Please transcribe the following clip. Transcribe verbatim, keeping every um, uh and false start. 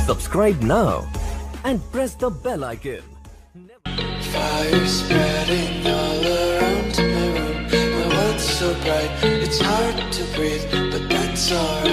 Subscribe now and press the bell icon. Fire spreading all around my room. My world's so bright, it's hard to breathe, but that's alright.